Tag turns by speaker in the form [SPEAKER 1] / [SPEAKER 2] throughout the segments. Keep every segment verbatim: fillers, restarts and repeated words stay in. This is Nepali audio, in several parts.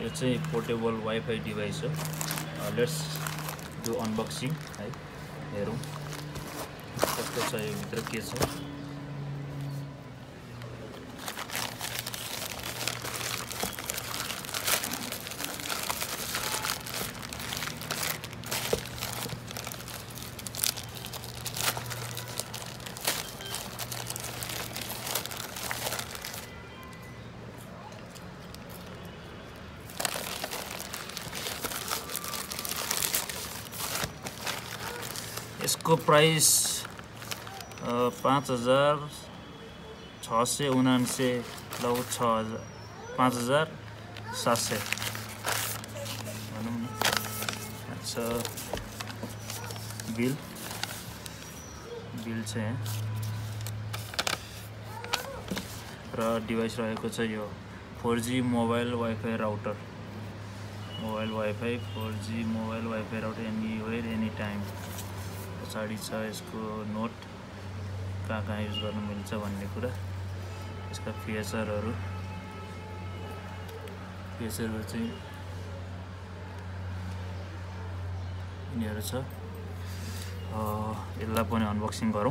[SPEAKER 1] यो चाहिँ पोर्टेबल वाइफाई डिभाइस हो। लेट्स डु अनबक्सिङ है, हेरौँ कस्तो छ, यो भित्र के छ। यसको प्राइस पाँच हजार छ सय उनान्से लौ छ हजार पाँच हजार सात सय भनौँ न। अच्छा, बिल बिल छ यहाँ र डिभाइस रहेको छ यो four G mobile wifi router. Mobile wifi four G mobile wifi router anywhere any time. पछाडि छ यसको नोट, कहाँ कहाँ युज गर्नु मिल्छ भन्ने कुरा। यसका फिचरहरू फिचरहरू चाहिँ यिनीहरू छ। यसलाई पनि अनबक्सिङ गरौँ।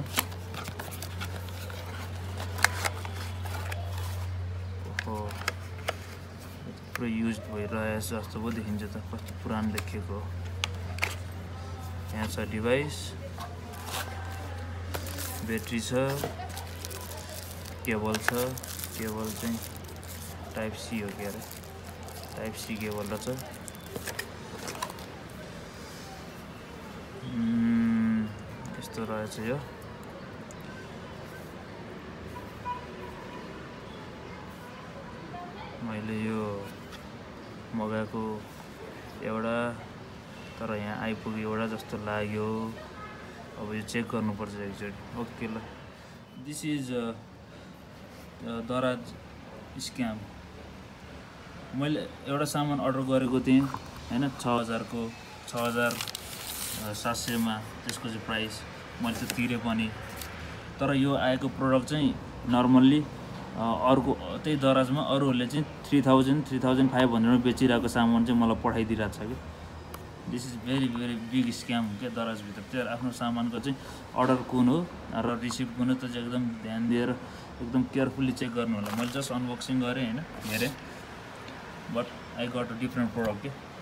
[SPEAKER 1] ओहो, पुरै युज भइरहेछ जस्तो पो देखिन्छ त, कस्तो पुरानो देखिएको हो। यहाँ छ डिभाइस, ब्याट्री छ, केबल छ। केबल चाहिँ टाइप सी हो क्या, टाइप सी केबल रहेछ। यस्तो रहेछ यो। मैले यो मगाएको एउटा, तर यहाँ आइपुग्यो एउटा जस्तो लाग्यो। अब यो चेक गर्नुपर्छ एकचोटि। ओके ल, दिस इज दराज स्क्याम। मैले एउटा सामान अर्डर गरेको थिएँ हैन, छ हजारको छ हजार सात सयमा त्यसको चाहिँ प्राइस मैले त तिरेँ पनि। तर यो आएको प्रोडक्ट चाहिँ नर्मल्ली अर्को त्यही दराजमा अरूहरूले चाहिँ three thousand three thousand five हन्ड्रेडमा बेचिरहेको सामान चाहिँ मलाई पठाइदिइरहेको छ कि। This is very very big scam क्या दराजभित्र। त्यो आफ्नो सामानको चाहिँ अर्डर कुन हो र रिसिभ कुन हो त्यो चाहिँ एकदम ध्यान दिएर एकदम केयरफुल्ली चेक गर्नु होला। मैले जस्ट अनबक्सिङ गरेँ हैन, हेरेँ, but I got a different product के।